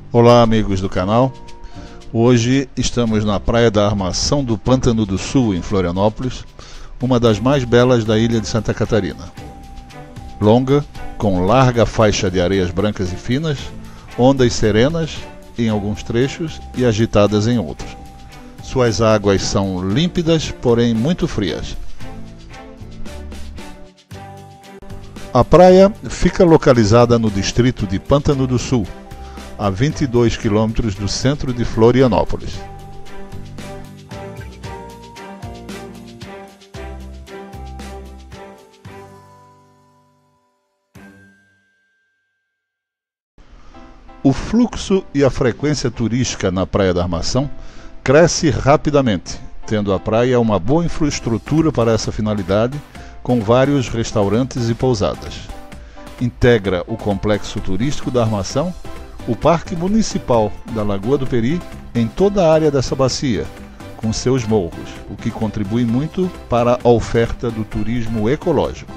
Olá, amigos do canal. Hoje estamos na Praia da Armação do Pântano do Sul, em Florianópolis, uma das mais belas da ilha de Santa Catarina. Longa, com larga faixa de areias brancas e finas, ondas serenas em alguns trechos e agitadas em outros. Suas águas são límpidas, porém muito frias. A praia fica localizada no distrito de Pântano do Sul, a 22 quilômetros do centro de Florianópolis. O fluxo e a frequência turística na Praia da Armação cresce rapidamente, tendo a praia uma boa infraestrutura para essa finalidade, com vários restaurantes e pousadas. Integra o complexo turístico da Armação, o Parque Municipal da Lagoa do Peri, em toda a área dessa bacia, com seus morros, o que contribui muito para a oferta do turismo ecológico.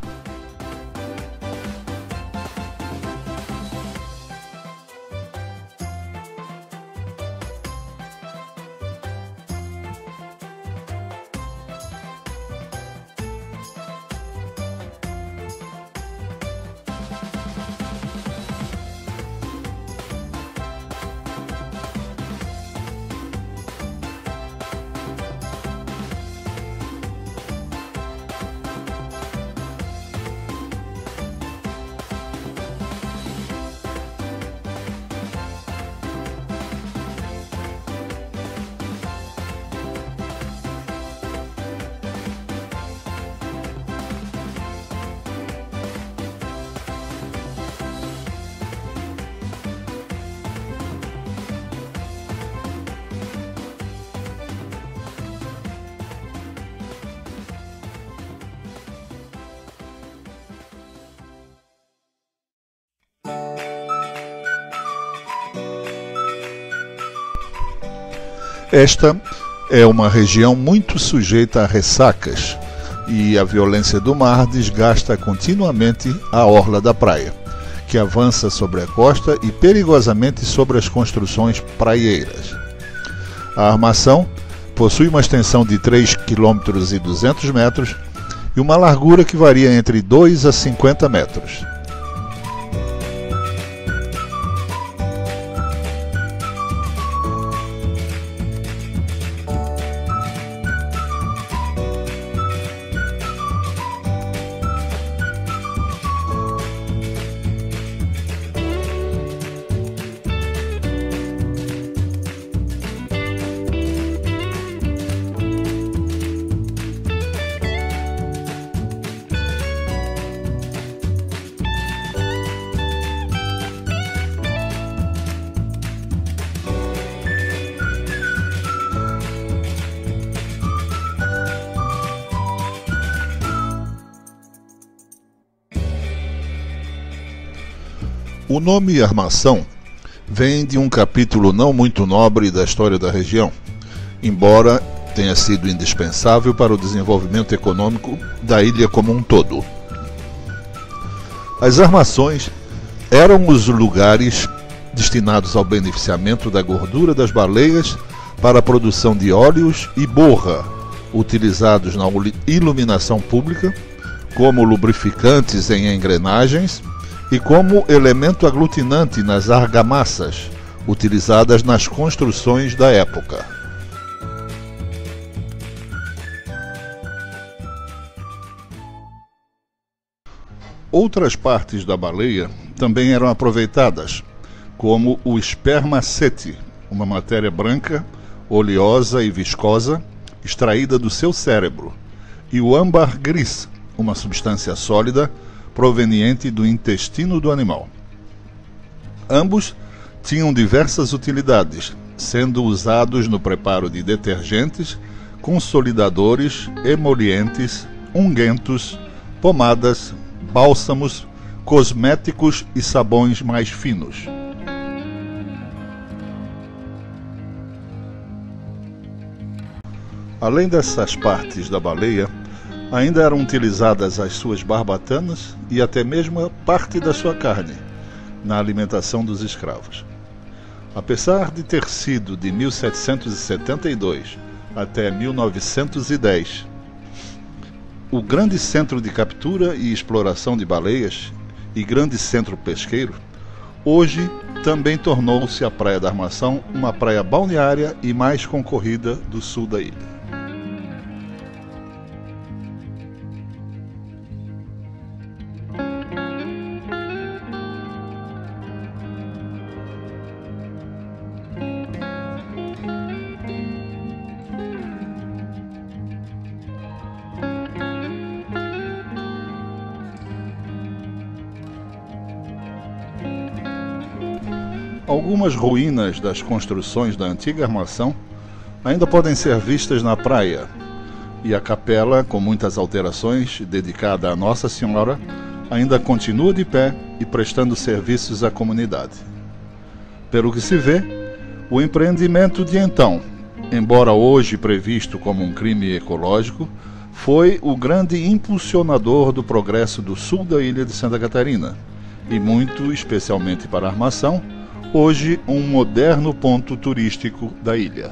Esta é uma região muito sujeita a ressacas e a violência do mar desgasta continuamente a orla da praia, que avança sobre a costa e perigosamente sobre as construções praieiras. A Armação possui uma extensão de 3,2 km e uma largura que varia entre 2 a 50 metros. O nome Armação vem de um capítulo não muito nobre da história da região, embora tenha sido indispensável para o desenvolvimento econômico da ilha como um todo. As armações eram os lugares destinados ao beneficiamento da gordura das baleias para a produção de óleos e borra, utilizados na iluminação pública, como lubrificantes em engrenagens e como elemento aglutinante nas argamassas, utilizadas nas construções da época. Outras partes da baleia também eram aproveitadas, como o espermacete, uma matéria branca, oleosa e viscosa, extraída do seu cérebro, e o âmbar gris, uma substância sólida, proveniente do intestino do animal. Ambos tinham diversas utilidades, sendo usados no preparo de detergentes, consolidadores, emolientes, unguentos, pomadas, bálsamos, cosméticos e sabões mais finos. Além dessas partes da baleia, ainda eram utilizadas as suas barbatanas e até mesmo a parte da sua carne na alimentação dos escravos. Apesar de ter sido de 1772 até 1910 o grande centro de captura e exploração de baleias e grande centro pesqueiro, hoje também tornou-se a Praia da Armação uma praia balneária e mais concorrida do sul da ilha. Algumas ruínas das construções da antiga armação ainda podem ser vistas na praia, e a capela, com muitas alterações, dedicada a Nossa Senhora, ainda continua de pé e prestando serviços à comunidade. Pelo que se vê, o empreendimento de então, embora hoje previsto como um crime ecológico, foi o grande impulsionador do progresso do sul da ilha de Santa Catarina, e muito especialmente para a Armação, hoje um moderno ponto turístico da ilha.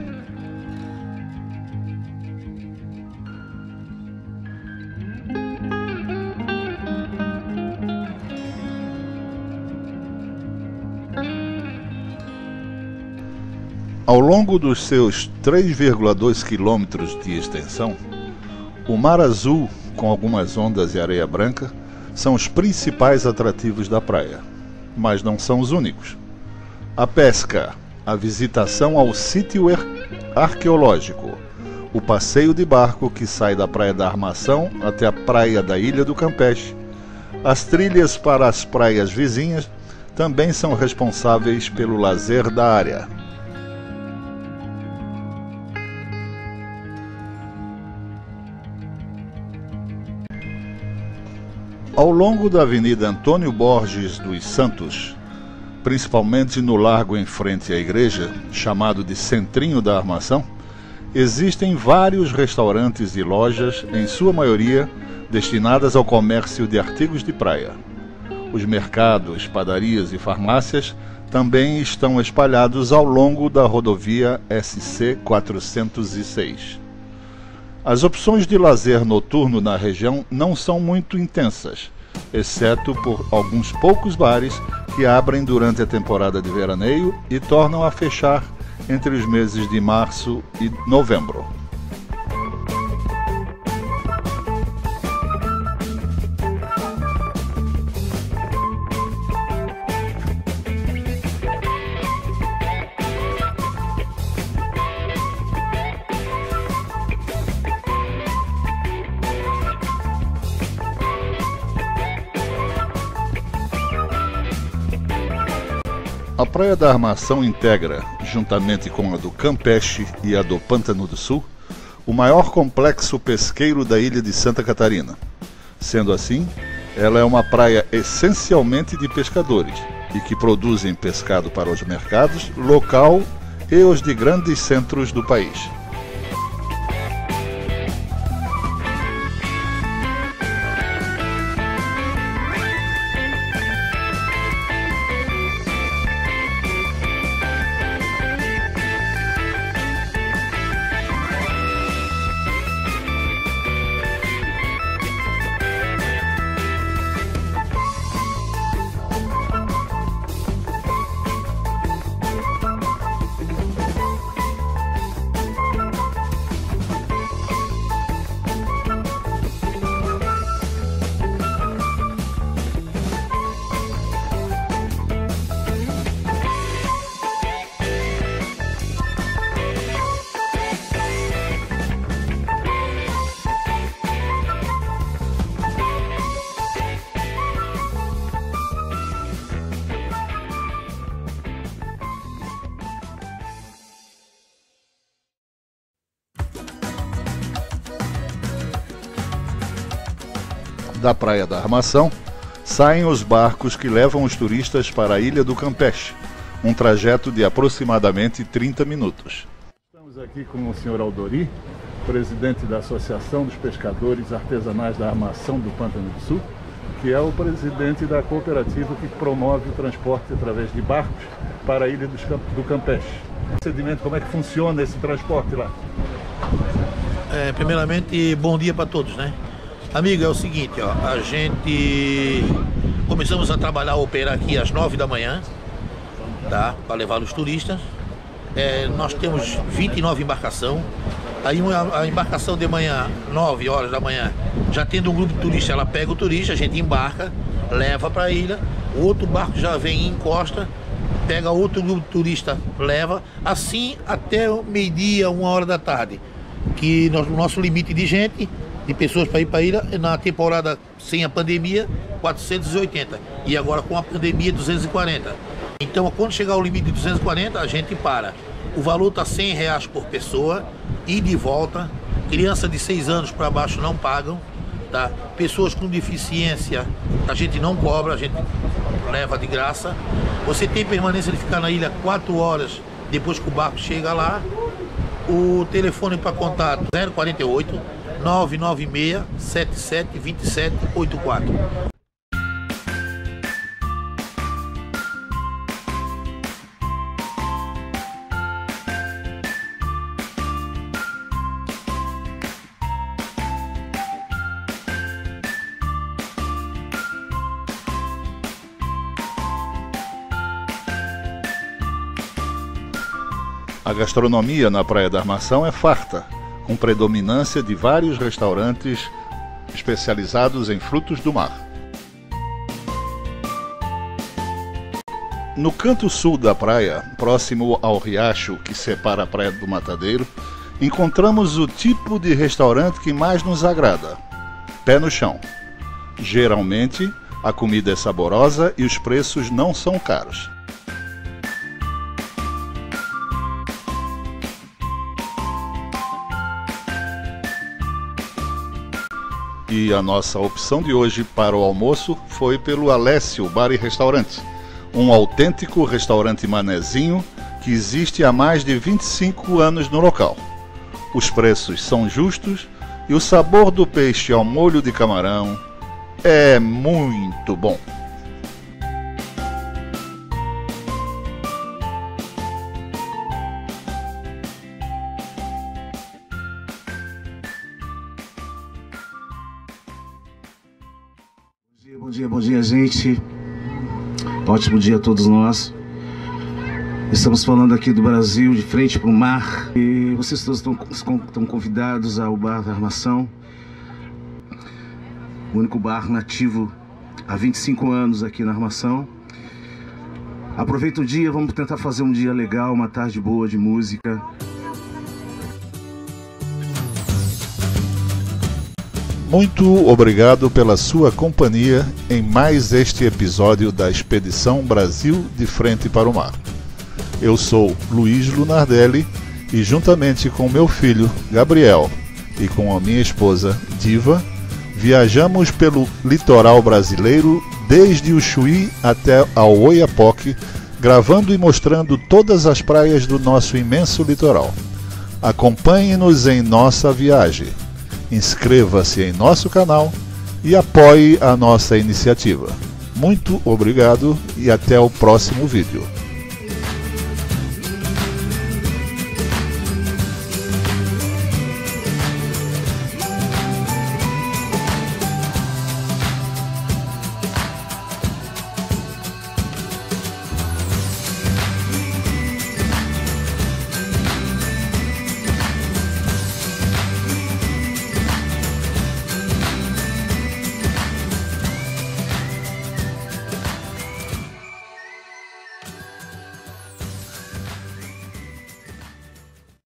Ao longo dos seus 3,2 quilômetros de extensão, o Mar Azul, com algumas ondas e areia branca, são os principais atrativos da praia, mas não são os únicos. A pesca, a visitação ao sítio arqueológico, o passeio de barco que sai da Praia da Armação até a praia da Ilha do Campeche, as trilhas para as praias vizinhas também são responsáveis pelo lazer da área. Ao longo da Avenida Antônio Borges dos Santos, principalmente no largo em frente à igreja, chamado de Centrinho da Armação, existem vários restaurantes e lojas, em sua maioria destinadas ao comércio de artigos de praia. Os mercados, padarias e farmácias também estão espalhados ao longo da rodovia SC 406. As opções de lazer noturno na região não são muito intensas, exceto por alguns poucos bares que abrem durante a temporada de veraneio e tornam a fechar entre os meses de março e novembro. A Praia da Armação integra, juntamente com a do Campeche e a do Pântano do Sul, o maior complexo pesqueiro da ilha de Santa Catarina. Sendo assim, ela é uma praia essencialmente de pescadores e que produzem pescado para os mercados local e os de grandes centros do país. Da Praia da Armação, saem os barcos que levam os turistas para a Ilha do Campeche, um trajeto de aproximadamente 30 minutos. Estamos aqui com o Sr. Aldori, presidente da Associação dos Pescadores Artesanais da Armação do Pântano do Sul, que é o presidente da cooperativa que promove o transporte através de barcos para a ilha do Campeche. Procedimento, como é que funciona esse transporte lá? Primeiramente, bom dia para todos, né? Amigo, é o seguinte, ó, a gente começamos a trabalhar, a operar aqui às 9 da manhã, tá? Para levar os turistas. Nós temos 29 embarcações. Aí a embarcação de manhã, 9 horas da manhã, já tendo um grupo de turista, ela pega o turista, a gente embarca, leva para a ilha, o outro barco já vem e encosta, pega outro grupo de turista, leva, assim até meio-dia, 1 hora da tarde, que o nosso limite de gente, de pessoas para ir para a ilha, na temporada sem a pandemia, 480, e agora com a pandemia, 240. Então, quando chegar ao limite de 240, a gente para. O valor está R$100 por pessoa, ida e volta. Criança de 6 anos para baixo não pagam, tá? Pessoas com deficiência, a gente não cobra, a gente leva de graça. Você tem permanência de ficar na ilha 4 horas depois que o barco chega lá. O telefone para contato 048 996 77 27 84. A gastronomia na Praia da Armação é farta, com predominância de vários restaurantes especializados em frutos do mar. No canto sul da praia, próximo ao riacho que separa a Praia do Matadeiro, encontramos o tipo de restaurante que mais nos agrada: pé no chão. Geralmente, a comida é saborosa e os preços não são caros. E a nossa opção de hoje para o almoço foi pelo Alessio Bar e Restaurante, um autêntico restaurante manezinho que existe há mais de 25 anos no local. Os preços são justos e o sabor do peixe ao molho de camarão é muito bom. Bom dia, gente. Ótimo dia a todos nós. Estamos falando aqui do Brasil, de frente para o mar. E vocês todos estão convidados ao Bar da Armação, o único bar nativo há 25 anos aqui na Armação. Aproveita o dia, vamos tentar fazer um dia legal, uma tarde boa de música. Muito obrigado pela sua companhia em mais este episódio da Expedição Brasil de Frente para o Mar. Eu sou Luiz Lunardelli e, juntamente com meu filho Gabriel e com a minha esposa Diva, viajamos pelo litoral brasileiro desde o Chuí até ao Oiapoque, gravando e mostrando todas as praias do nosso imenso litoral. Acompanhe-nos em nossa viagem. Inscreva-se em nosso canal e apoie a nossa iniciativa. Muito obrigado e até o próximo vídeo.